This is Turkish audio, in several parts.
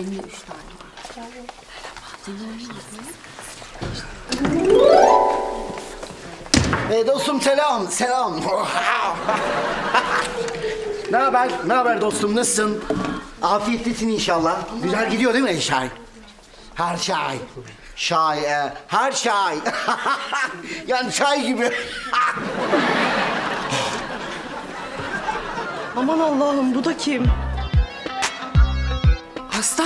Benim de 3 tane var. Dostum selam, selam. Ne haber dostum, nasılsın? Afiyetlisin inşallah. Güzel gidiyor değil mi her şey? Her şey. Her şey. Yani çay gibi. Aman Allah'ım, bu da kim? Aslan?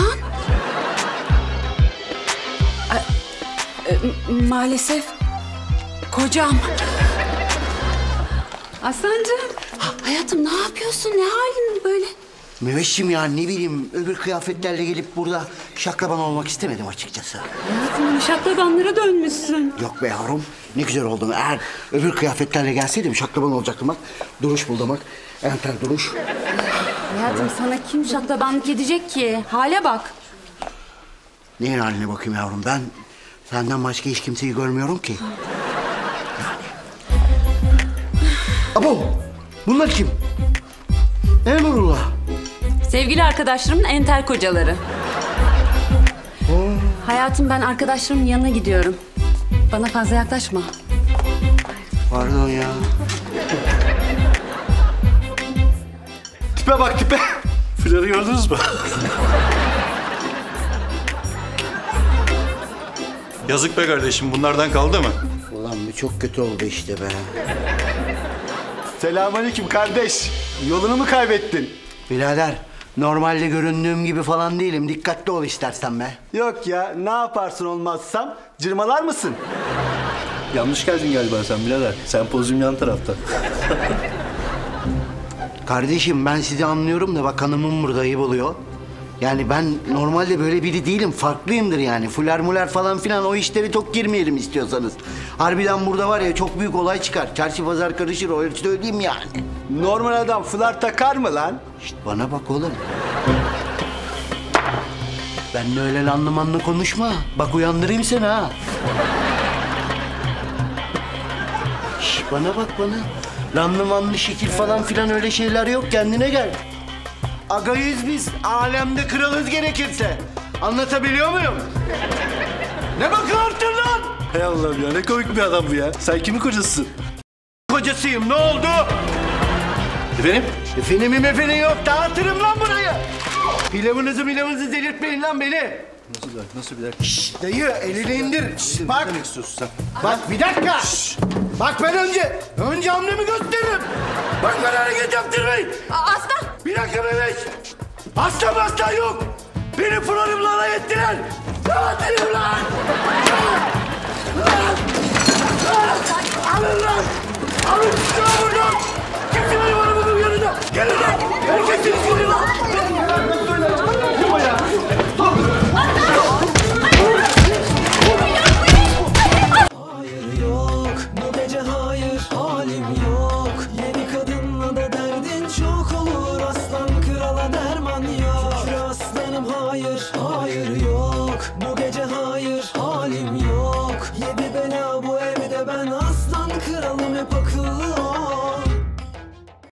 Maalesef kocam. Aslancığım. Hayatım ne yapıyorsun? Ne halin böyle? Müveşşim ya, ne bileyim, öbür kıyafetlerle gelip burada şaklaban olmak istemedim açıkçası. Hayatım şaklabanlara dönmüşsün. Yok be yavrum, ne güzel oldun. Eğer öbür kıyafetlerle gelseydim şaklaban olacaktım bak. Duruş buldum bak, enter duruş. Hayatım sana kim şaklabanlık edecek ki? Hale bak. Neyin haline bakayım yavrum, ben senden başka hiç kimseyi görmüyorum ki. Yani. Abo, bunlar kim? Emrullah. Sevgili arkadaşlarımın entel kocaları. Hayatım ben arkadaşlarımın yanına gidiyorum. Bana fazla yaklaşma. Pardon ya. Tipe bak tipe. Flörü gördünüz mü? Yazık be kardeşim, bunlardan kaldı mı? Ulan bu çok kötü oldu işte be. Selamünaleyküm kardeş. Yolunu mu kaybettin? Birader, normalde göründüğüm gibi falan değilim. Dikkatli ol istersen be. Yok ya, ne yaparsın olmazsam? Cırmalar mısın? Yanlış geldin galiba sen birader. Sempozyum yan tarafta. Kardeşim ben sizi anlıyorum da bak hanımım burada ayıp oluyor. Yani ben normalde böyle biri değilim. Farklıyımdır yani. Fuler muler falan filan o işleri çok girmeyelim istiyorsanız. Harbiden burada var ya çok büyük olay çıkar. Çarşı pazar karışır o söyleyeyim yani. Normal adam fılar takar mı lan? Şişt bana bak oğlum. Benimle öyle lanlı manlı konuşma. Bak uyandırayım seni ha. Şişt bana bak bana. Lanlı manlı şekil falan filan öyle şeyler yok. Kendine gel. Agayız biz. Alemde kralız gerekirse. Anlatabiliyor muyum? Ne bakıyorsun lan? Hay Allah'ım ya, ne komik bir adam bu ya. Sen kimin kocasısın? Kocasıyım. Ne oldu? Efendim? Efendim yok. Dağıtırım lan burayı. Pilavınızı delirtmeyin lan beni. Nasıl bir dakika? Şşt dayı elini indir. Şşt, bak. Ne demek istiyorsun sen? Bak bir dakika. Bak ben önce hamlemi gösteririm. Bak ben hareket yaptırmayın. Aslan! Bir dakika bebeş. Aslan yok. Beni florumla alay ettiler. Dağıtırım lan.